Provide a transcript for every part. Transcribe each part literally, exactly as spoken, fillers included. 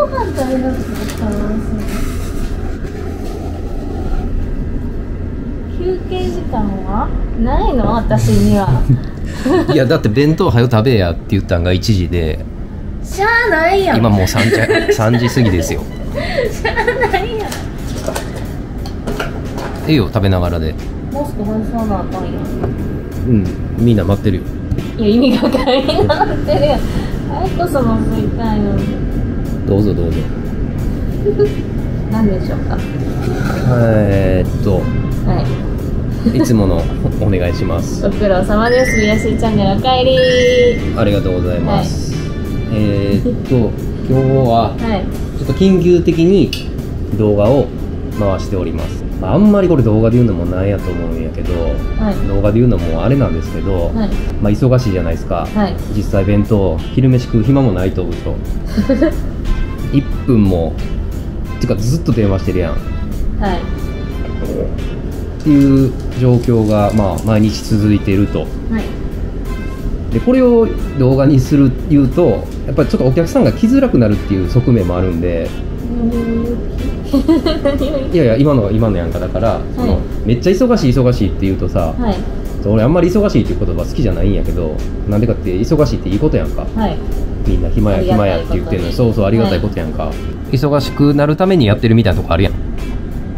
ご飯食べなくてかわいそう。休憩時間はないの私には。 いやだって弁当はよ食べやって言ったんがいちじで、 しゃあないやん。 今もうさんじさんじ過ぎですよ。 しゃあないやん。 ええよ食べながらで。 モスク外さなあかんやん。 うん、みんな待ってるよ。 いや意味がわからんになってるやん。あいこそも吸いたいのに。 どうぞどうぞ。 何でしょうか。 えーっとはいいつものお願いします。 ご苦労様です。みやしーチャンネルおかえり。 ありがとうございます。はい、えー、っと今日はちょっと緊急的に動画を回しております。まあ、あんまりこれ動画で言うのもなんやと思うんやけど、はい、動画で言うのもあれなんですけど、はい、まあ忙しいじゃないですか。はい、実際弁当昼飯食う暇もないと思うといっぷんもてかずっと電話してるやん。はい。っていう状況がまあ毎日続いていると。はい、でこれを動画にする言うとやっぱりちょっとお客さんが来づらくなるっていう側面もあるんで。いやいや今の今のやんかだから、はい、そのめっちゃ忙しい忙しいって言うとさ、はい、俺あんまり忙しいっていう言葉好きじゃないんやけど、なんでかって忙しいっていいことやんか。はい、みんな暇や暇やって言ってるのにそうそうありがたいことやんか。はい、忙しくなるためにやってるみたいなとこあるやん。はい、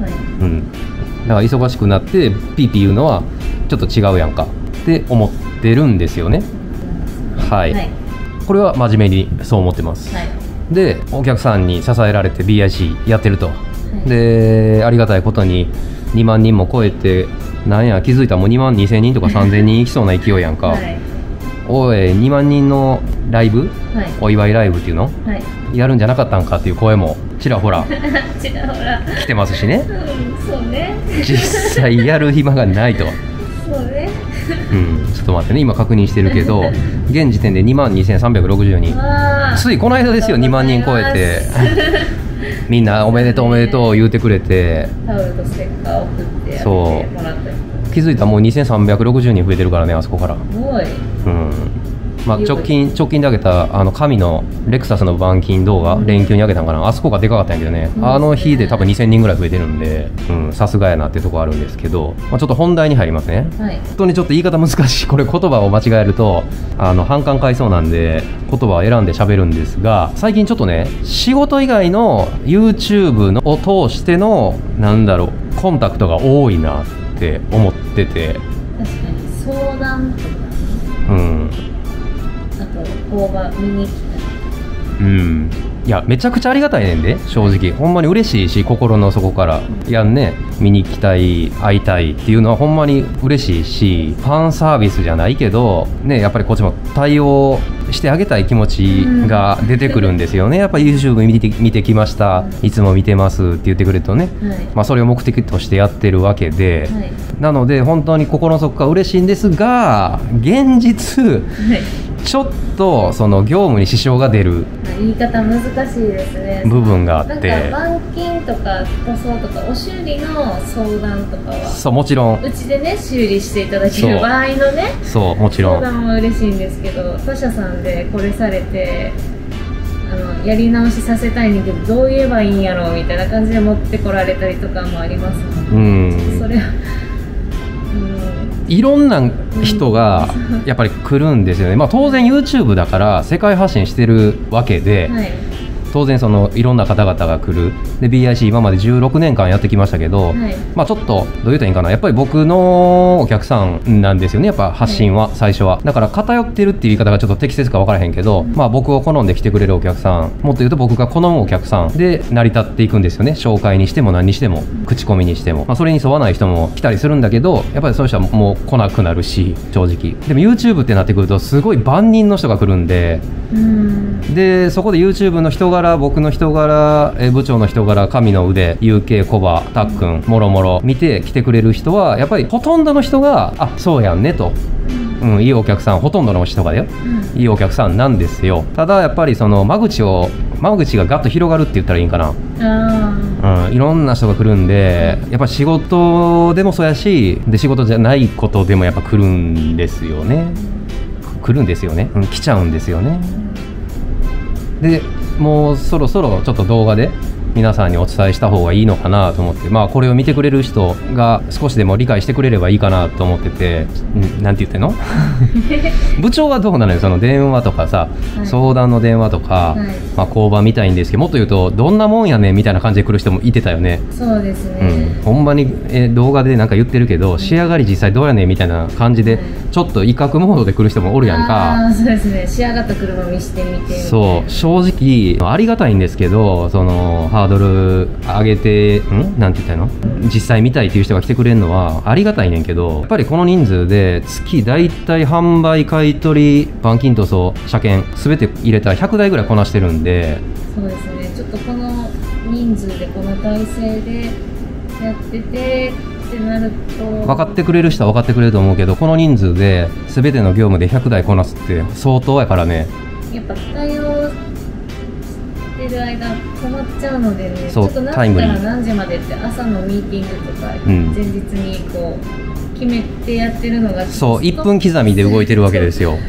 うん。だから忙しくなってピーピー言うのはちょっと違うやんかって思ってるんですよね。はい、はい、これは真面目にそう思ってます。はい、でお客さんに支えられて ビーアイシー やってると。はい、でありがたいことににまんにんも超えて、なんや気づいたらもうにまんにせんにんとかさんぜんにんいきそうな勢いやんか。はい、おいにまんにんのライブ、はい、お祝いライブっていうの、はい、やるんじゃなかったんかっていう声もちらほらちらほら来てますしね。うん、そうね。実際やる暇がないと。そうね。うん、ちょっと待ってね今確認してるけど現時点でにまんにせんさんびゃくろくじゅうにん、ついこの間ですよにまんにん超えてみんなおめでとうおめでとう言うてくれて、タオルとステッカー送ってやってもらった。気づいたらもうにせんさんびゃくろくじゅうにん増えてるからねあそこから。すごい。うん。まあ、直近直近で上げたあの神のレクサスの板金動画、うん、連休に上げたんかな、あそこがでかかったんやけどね、うん、あの日で多分にせんにんぐらい増えてるんで、さすがやなってとこあるんですけど、まあ、ちょっと本題に入りますね。はい、本当にちょっと言い方難しい、これ言葉を間違えるとあの反感買いそうなんで言葉を選んで喋るんですが、最近ちょっとね仕事以外の YouTube のを通してのなんだろうコンタクトが多いなって思ってて。確かに相談とか、うん、工場見に来た。うん。いやめちゃくちゃありがたいねんで正直、ほんまに嬉しいし心の底からやんね、見に来たい会いたいっていうのはほんまに嬉しいし、ファンサービスじゃないけどね、やっぱりこっちも対応してあげたい気持ちが出てくるんですよね。やっぱり YouTube 見て見てきました、いつも見てますって言ってくれるとね、はい、まあそれを目的としてやってるわけで、はい、なので本当に心の底から嬉しいんですが、現実、はい、ちょっとその業務に支障が出る言い方難しいですね部分があって、なんか板金とか塗装とかお修理の相談とかはそうもちろんうちでね修理していただける場合のね、そうもちろん相談も嬉しいんですけど、他社さんでこれされてあのやり直しさせたいんだけどどう言えばいいんやろうみたいな感じで持ってこられたりとかもありますので、うん、それはいろんな人がやっぱり来るんですよね。まあ、当然 YouTube だから世界発信してるわけで、はい、当然そのいろんな方々が来るで ビーアイシー 今までじゅうろくねんかんやってきましたけど、はい、まあちょっとどう言ったらいいかな、やっぱり僕のお客さんなんですよね、やっぱ発信は、はい、最初はだから偏ってるっていう言い方がちょっと適切か分からへんけど、うん、まあ僕を好んで来てくれるお客さん、もっと言うと僕が好むお客さんで成り立っていくんですよね。紹介にしても何にしても口コミにしても、まあ、それに沿わない人も来たりするんだけど、やっぱりそういう人はもう来なくなるし、正直でも YouTube ってなってくるとすごい万人の人が来るんで、うん、でそこで YouTube の人柄、僕の人柄、え部長の人柄、神の腕、 ユーケー コバ、たっくん、もろもろ見て来てくれる人はやっぱりほとんどの人があそうやんねと、うん、いいお客さん、ほとんどの人がだよ、うん、いいお客さんなんですよ。ただやっぱりその間口を間口がガッと広がるって言ったらいいんかな、うん、いろんな人が来るんで、やっぱ仕事でもそうやしで仕事じゃないことでもやっぱ来るんですよね、来るんですよね、うん、来ちゃうんですよね。でもうそろそろちょっと動画で皆さんにお伝えした方がいいのかなと思って、まあこれを見てくれる人が少しでも理解してくれればいいかなと思ってて、んなんて言ってんの部長はどうなのよ、その電話とかさ、はい、相談の電話とか、はい、まあ交番みたいんですけど、もっと言うとどんなもんやねんみたいな感じで来る人もいてたよね。 そうですね、 うん、ほんまにえ動画でなんか言ってるけど、仕上がり実際どうやねんみたいな感じで、ちょっと威嚇モードで来る人もおるやんか。 あ、そうですね、仕上がった車見してみて。 そう正直ありがたいんですけど、そのハードル上げてんなんて言ったの、実際見たいっていう人が来てくれるのはありがたいねんけど、やっぱりこの人数で月だいたい販売買取板金塗装車検全て入れたらひゃくだいぐらいこなしてるんで。 そうですね、ちょっとこの人数でこの体制でやっててってなると、 分かってくれる人は分かってくれると思うけど、この人数で全ての業務でひゃくだいこなすって相当やからね。 やっぱ対応してる間止まっちゃうのでね、ちょっと何時から何時までって朝のミーティングとか、うん、前日にこう決めてやってるのが、 そういっぷん刻みで動いてるわけですよ。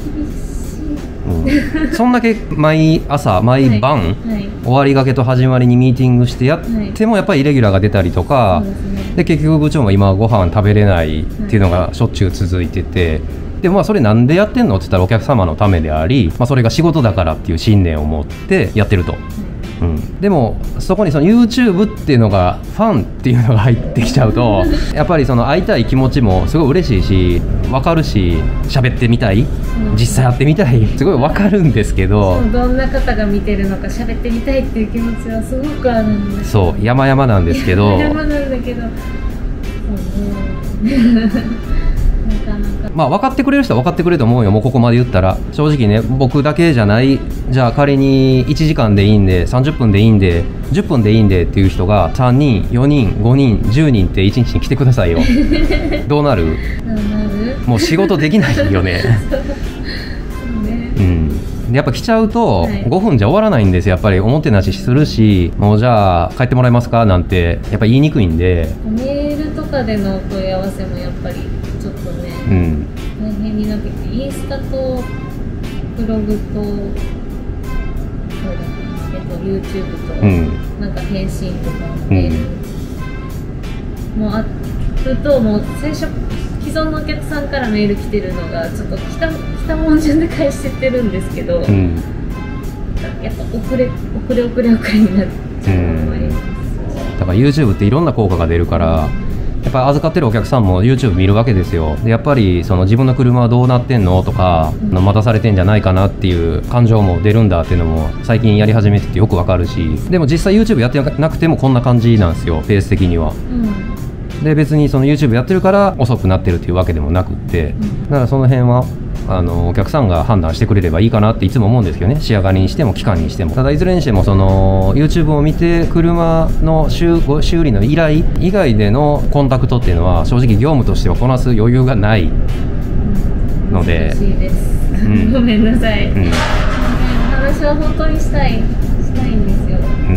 うん、そんだけ毎朝毎晩、はいはい、終わりがけと始まりにミーティングしてやってもやっぱりイレギュラーが出たりとか、はい、で、ね、で結局部長も今ご飯食べれないっていうのがしょっちゅう続いてて、はい、でまあそれなんでやってんのって言ったらお客様のためであり、まあ、それが仕事だからっていう信念を持ってやってると。うん、でもそこにその YouTube っていうのがファンっていうのが入ってきちゃうとやっぱりその会いたい気持ちもすごい嬉しいし分かるし、喋ってみたい、実際会ってみたい、すごい分かるんですけど、 どんな方が見てるのか喋ってみたいっていう気持ちはすごくあるんです。 そう山々なんですけど山々なんだけど、そうねまあ分かってくれる人は分かってくれると思うよ。もうここまで言ったら正直ね、僕だけじゃない、じゃあ仮にいちじかんでいいんでさんじゅっぷんでいいんでじゅっぷんでいいんでっていう人がさんにんよにんごにんじゅうにんっていちにちに来てくださいよどうなる？ どうなる？ もう仕事できないよねうん、やっぱ来ちゃうとごふんじゃ終わらないんですよ。やっぱりおもてなしするし、もうじゃあ帰ってもらえますかなんてやっぱ言いにくいんで、 メールとかでの問い合わせもやっぱりちょっとね、うん、大変になってきて、インスタとブログとそうだ、えっと、YouTube と、うん、なんか返信とかメールもあると、もう最初既存のお客さんからメール来てるのがちょっと来た、来たもん順で返してってるんですけど、うん、やっぱ遅れ遅れ遅れ遅れになっちゃうのもあります、うん、 だから YouTube っていろんな効果が出るから、やっぱり預かってるお客さんも YouTube 見るわけですよ。でやっぱりその自分の車はどうなってんのとか、うん、待たされてんじゃないかなっていう感情も出るんだっていうのも最近やり始めててよくわかるし、でも実際 YouTube やってなくてもこんな感じなんですよ、ペース的には。うん、で別にその YouTube やってるから遅くなってるっていうわけでもなくって、うん、だからその辺はあのお客さんが判断してくれればいいかなっていつも思うんですけどね。仕上がりにしても期間にしても。ただいずれにしてもその YouTube を見て車の 修, 修理の依頼以外でのコンタクトっていうのは正直業務としてはこなす余裕がないので、 難しいです、うん、ごめんなさい、うん、話は本当にしたいしたいんですよ、うん、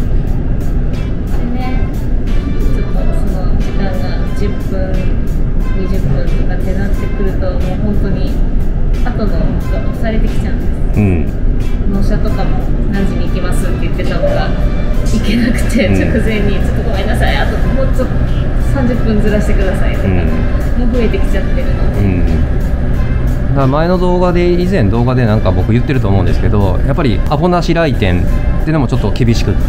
でね、ちょっとその時間がじゅっぷんにじゅっぷんとかってなってくると、もう本当に後のが押されてきちゃうんです、うん、納車とかも何時に行きますって言ってたのが行けなくて、直前にちょっとごめんなさい、あともうちょっとさんじゅっぷんずらしてくださいとか、うん、もう増えてきちゃってるので、うん、 だから前の動画で以前動画でなんか僕言ってると思うんですけど、やっぱりアポなし来店っていうのもちょっと厳しくって、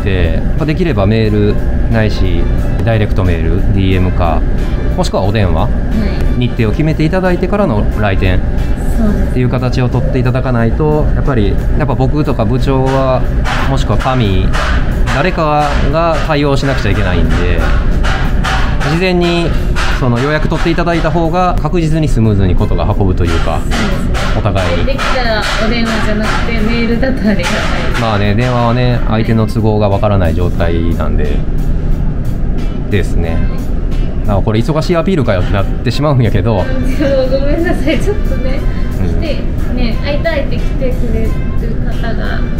できればメールないしダイレクトメール ディーエム かもしくはお電話、はい、日程を決めていただいてからの来店っていう形を取っていただかないと、やっぱりやっぱ僕とか部長はもしくは神誰かが対応しなくちゃいけないんで、事前にその予約取っていただいた方が確実にスムーズにことが運ぶというか、お互いにできたらお電話じゃなくてメールだったらありがたい。 まあね、電話はね相手の都合がわからない状態なんでですね。だからこれ忙しいアピールかよってなってしまうんやけど、 ごめんなさい、ちょっとね、うん、来てね、会いたいって来てくれる方が、うん、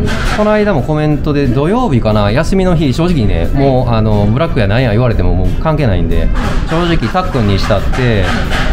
この間もコメントで土曜日かな、休みの日、正直ね、はい、もうあのブラックやなんや言われてももう関係ないんで、正直たっくんにしたって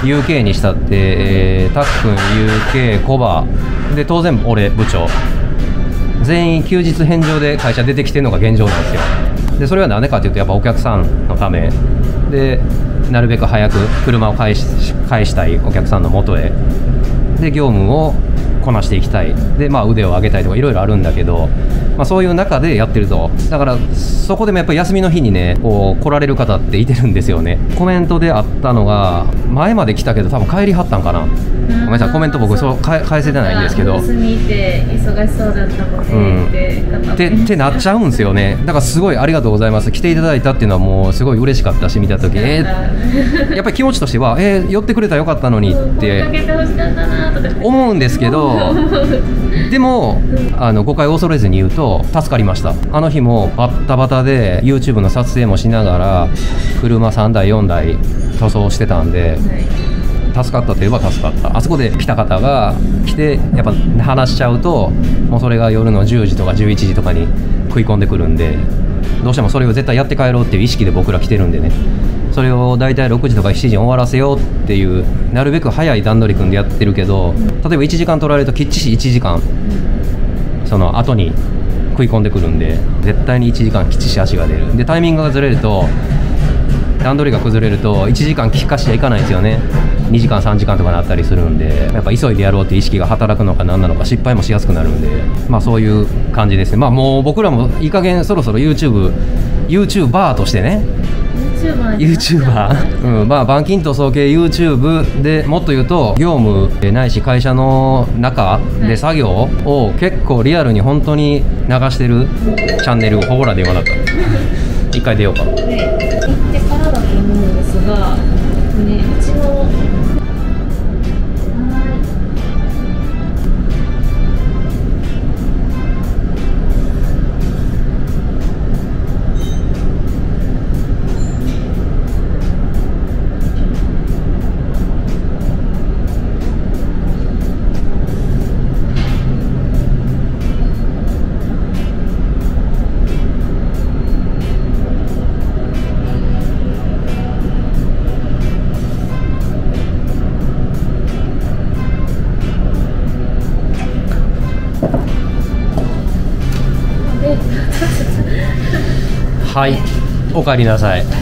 ユーケー にしたって、えー、たっくん ユーケー コバで当然俺部長全員休日返上で会社出てきてるのが現状なんですよ。でそれは何でかっていうとやっぱお客さんのためでなるべく早く車を返し、返したいお客さんの元へで業務をこなしていきたいで、まあ、腕を上げたいとかいろいろあるんだけど、まあ、そういう中でやってるとだからそこでもやっぱり休みの日にねこう来られる方っていてるんですよね。コメントであったのが前まで来たけど多分帰りはったんかな。ごめんなさいコメント僕そう返せてないんですけど休みで忙しそうだったので、うん、 ってってなっちゃうんですよね。だからすごいありがとうございます来ていただいたっていうのはもうすごい嬉しかったし見た時えー、やっぱり気持ちとしてはえー、寄ってくれたらよかったのにって思うんですけどでもあの誤解を恐れずに言うと助かりました。あの日もバッタバタで YouTube の撮影もしながら車さんだいよんだい塗装してたんで、助かったといえば助かった。あそこで来た方が来てやっぱ話しちゃうともうそれが夜のじゅうじとかじゅういちじとかに食い込んでくるんでどうしてもそれを絶対やって帰ろうっていう意識で僕ら来てるんでねそれをだいたいろくじとかしちじに終わらせようっていうなるべく早い段取り組んでやってるけど例えばいちじかん取られるときっちしいちじかんその後に食い込んでくるんで絶対にいちじかんきっちし足が出るでタイミングがずれると段取りが崩れるといちじかん聞かしちゃいかないんですよね。にじかんさんじかんとかなったりするんでやっぱ急いでやろうって意識が働くのか何なのか失敗もしやすくなるんでまあそういう感じですね。まあもう僕らもいい加減そろそろ YouTube YouTuber としてね YouTuber、うん、まあ板金塗装系 YouTube でもっと言うと業務ないし会社の中で作業を結構リアルに本当に流してるチャンネルをほら電話だった一回出ようか。で行ってからだと思うんですが、ね、うちのはい、お帰りなさい。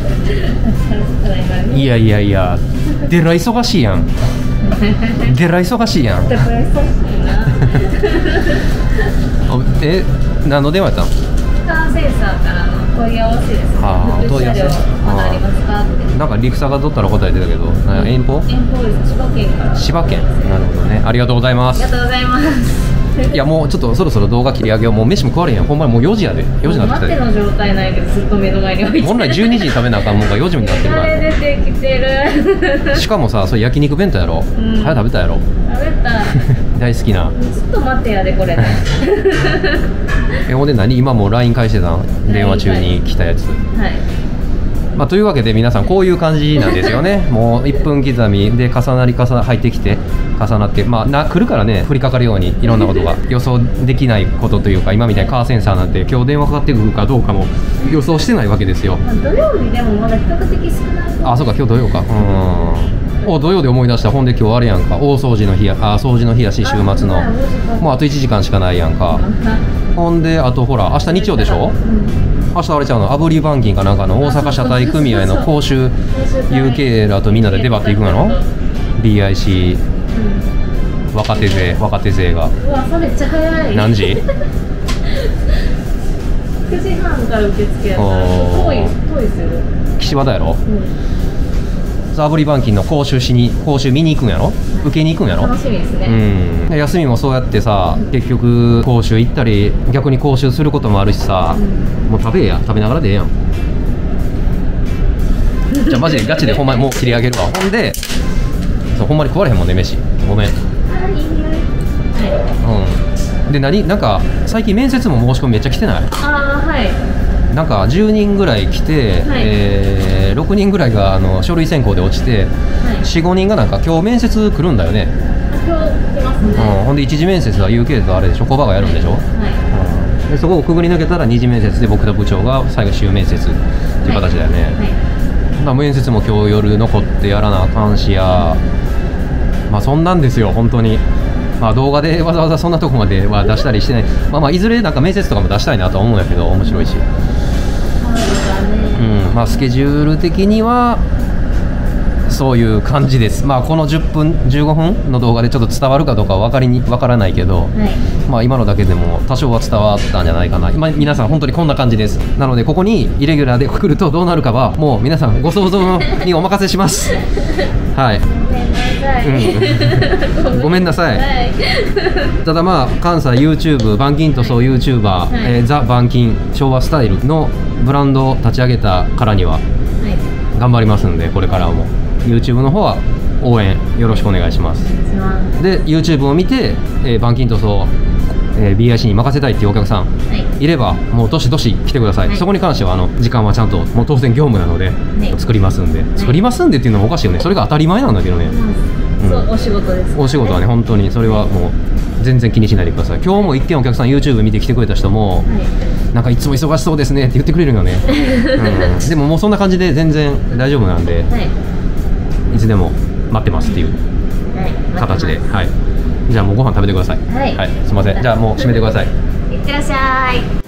いやいやいや、でら忙しいやん。でら忙しいやん。え、何の電話やったの？カーセンサーからの問い合わせです。ああ、問い合わせ。まだありますかって。なんか陸佐が取ったら答えてたけど、遠方？遠方です。千葉県から。千葉県。なるほどね。ありがとうございます。ありがとうございます。いやもうちょっとそろそろ動画切り上げよう。もう飯も食われへんやん。ほんまにもうよじやで。よじになってきたで。待っての状態ないけどずっと目の前に置いて。本来じゅうにじに食べなあかんもんがよじになってるから。出てきてる。しかもさ、それ焼肉弁当やろ。うん、早食べたやろ。食べた。大好きな。ずっと待ってやでこれ。えほんで何今もう ライン 返してたん？電話中に来たやつ。はい。まあ、というわけで皆さんこういう感じなんですよね。もういっぷん刻みで重なり重な入ってきて重なって、まあ、な来るからね降りかかるようにいろんなことが予想できないことというか今みたいにカーセンサーなんて今日電話かかってくるかどうかも予想してないわけですよ。土曜日でもまだ比較的少ない。あ、そうか今日土曜か。うんお土曜で思い出した。ほんで今日あれやんか大掃除の日やあ掃除の日やし週末のもうあといちじかんしかないやんか。ほんであとほら明日日曜でしょ。明日あれちゃうの炙り板金かなんかの大阪車体組合の講習 ユーケー らとみんなで出張っていくんやろ。 ビーアイシー、うん、若手勢若手勢が。うわそれめっちゃ早い。何時？くじはんから受付やから遠い遠いする。岸和田やろ、うん炙り板金の講習しに講習見に行くんやろ。受けに行くんやろ。楽しみですね。うん。休みもそうやってさ結局講習行ったり逆に講習することもあるしさ、うん、もう食べや食べながらでええやん。じゃあマジでガチでほんまにもう切り上げるわ。ほんでそうほんまに食われへんもんね飯。ごめん。はい。うん。で何なんか最近面接も申し込みめっちゃ来てない？ああはい。なんかじゅうにんぐらい来て、はいえー、ろくにんぐらいがあの書類選考で落ちて、はい、よん、ごにんがなんか今日面接来るんだよね。今日来ますね、うん、ほんで一次面接は ユーケー とあれでしょコバがやるんでしょ、はいうん、でそこをくぐり抜けたら二次面接で僕と部長が最後終面接っていう形だよね、はいはいまあ、面接も今日夜残ってやらなあかんしや、まあそんなんですよ本当に。まあ動画でわざわざそんなとこまでは出したりしてない。まあまあいずれなんか面接とかも出したいなとは思うんやけど、面白いし、うん、まあスケジュール的にはそういう感じです。まあこのじゅっぷんじゅうごふんの動画でちょっと伝わるかどうかは分かりに分からないけど、はい、まあ今のだけでも多少は伝わったんじゃないかな。今皆さん本当にこんな感じです。なのでここにイレギュラーで来るとどうなるかはもう皆さんご想像にお任せしますはい、うん、ごめんなさい、はい、ただまあ関西 YouTube 板金塗装 YouTuber、はいえー、ザ板金昭和スタイルのブランドを立ち上げたからには、はい、頑張りますんで、これからもYouTube の方は応援よろしくお願いします。で YouTube を見て、えー、板金塗装、えー、ビーアイシー に任せたいっていうお客さん、はい、いればもうどしどし来てください、はい、そこに関してはあの時間はちゃんともう当然業務なので、はい、作りますんで、はい、作りますんでっていうのもおかしいよね。それが当たり前なんだけどね、うん、 そうお仕事です、ね、 お仕事はね本当にそれはもう全然気にしないでください。今日も一件お客さん YouTube 見て来てくれた人も、はい、なんかいつも忙しそうですねって言ってくれるよね、うん、でももうそんな感じで全然大丈夫なんで、はい、いつでも待ってますっていう形で、はい、じゃあもうご飯食べてください。はい、はい、すいません。じゃあもう閉めてください。 いってらっしゃい。